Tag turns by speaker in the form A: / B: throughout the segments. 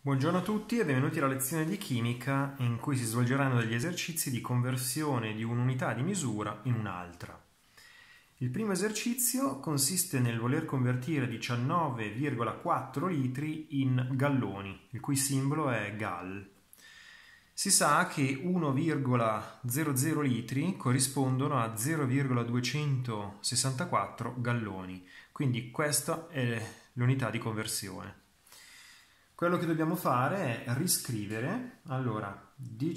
A: Buongiorno a tutti e benvenuti alla lezione di chimica in cui si svolgeranno degli esercizi di conversione di un'unità di misura in un'altra. Il primo esercizio consiste nel voler convertire 19,4 litri in galloni, il cui simbolo è Gal. Si sa che 1,00 litri corrispondono a 0,264 galloni, quindi questa è l'unità di conversione. Quello che dobbiamo fare è riscrivere, allora,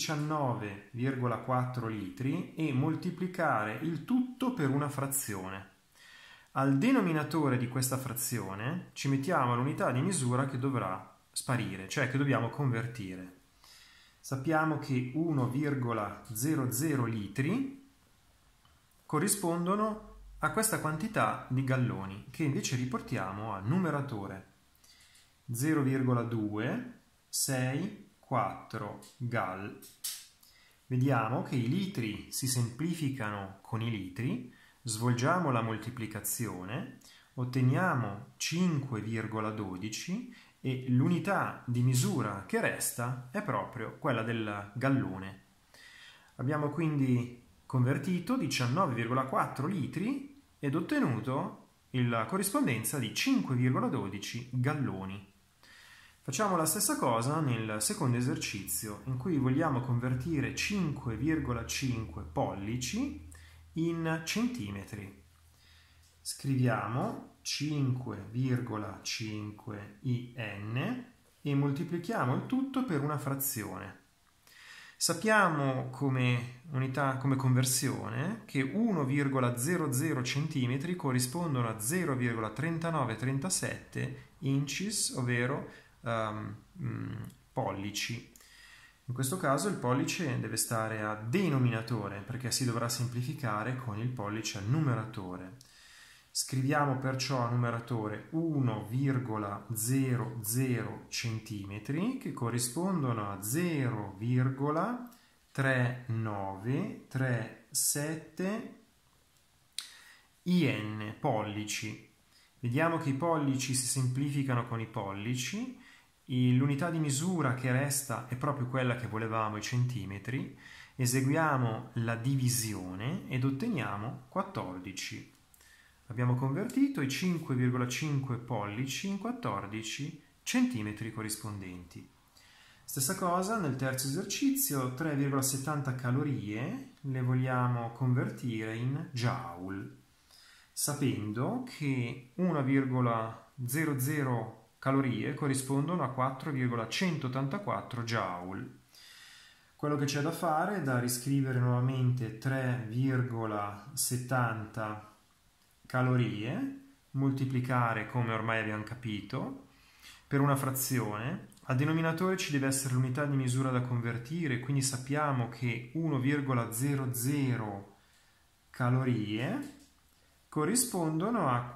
A: 19,4 litri e moltiplicare il tutto per una frazione. Al denominatore di questa frazione ci mettiamo l'unità di misura che dovrà sparire, cioè che dobbiamo convertire. Sappiamo che 1,00 litri corrispondono a questa quantità di galloni, che invece riportiamo al numeratore. 0,264 gal. Vediamo che i litri si semplificano con i litri, svolgiamo la moltiplicazione, otteniamo 5,12 e l'unità di misura che resta è proprio quella del gallone. Abbiamo quindi convertito 19,4 litri ed ottenuto la corrispondenza di 5,12 galloni. Facciamo la stessa cosa nel secondo esercizio, in cui vogliamo convertire 5,5 pollici in centimetri. Scriviamo 5,5 in e moltiplichiamo il tutto per una frazione. Sappiamo come conversione che 1,00 cm corrispondono a 0,3937 inches, ovvero pollici. In questo caso il pollice deve stare a denominatore perché si dovrà semplificare con il pollice al numeratore. Scriviamo perciò a numeratore 1,00 cm che corrispondono a 0,3937 in pollici. Vediamo che i pollici si semplificano con i pollici. L'unità di misura che resta è proprio quella che volevamo, i centimetri. Eseguiamo la divisione ed otteniamo 14. Abbiamo convertito i 5,5 pollici in 14 centimetri corrispondenti. Stessa cosa nel terzo esercizio, 3,70 calorie le vogliamo convertire in joule, sapendo che 1,00 calorie corrispondono a 4,184 joule. Quello che c'è da fare è da riscrivere nuovamente 3,70 calorie, moltiplicare, come ormai abbiamo capito, per una frazione. Al denominatore ci deve essere l'unità di misura da convertire, quindi sappiamo che 1,00 calorie corrispondono a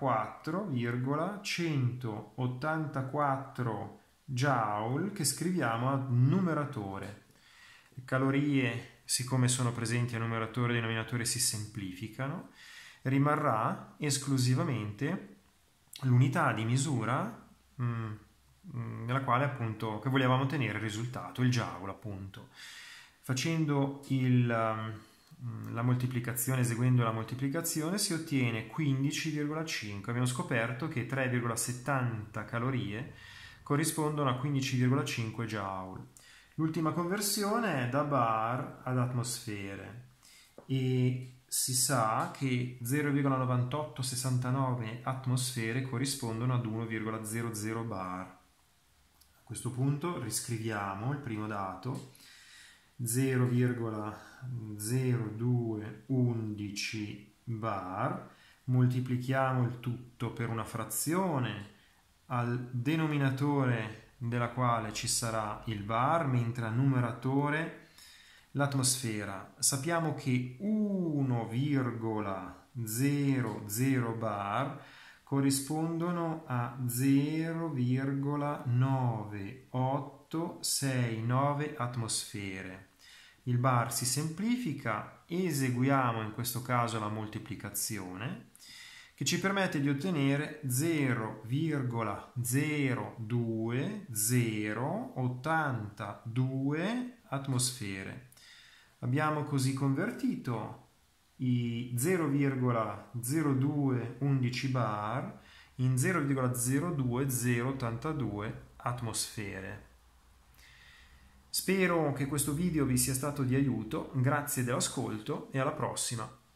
A: 4,184 joule che scriviamo al numeratore. Le calorie, siccome sono presenti a numeratore e denominatore, si semplificano. Rimarrà esclusivamente l'unità di misura nella quale appunto che volevamo ottenere il risultato, il joule appunto. Facendo la moltiplicazione, eseguendo la moltiplicazione, si ottiene 15,5. Abbiamo scoperto che 3,70 calorie corrispondono a 15,5 joule. L'ultima conversione è da bar ad atmosfere e si sa che 0,9869 atmosfere corrispondono ad 1,00 bar. A questo punto riscriviamo il primo dato, 0,0211 bar, moltiplichiamo il tutto per una frazione al denominatore della quale ci sarà il bar, mentre al numeratore l'atmosfera. Sappiamo che 1,00 bar corrispondono a 0,9869 atmosfere. Il bar si semplifica, eseguiamo in questo caso la moltiplicazione, che ci permette di ottenere 0,02082 atmosfere. Abbiamo così convertito i 0,0211 bar in 0,02082 atmosfere. Spero che questo video vi sia stato di aiuto, grazie dell'ascolto e alla prossima!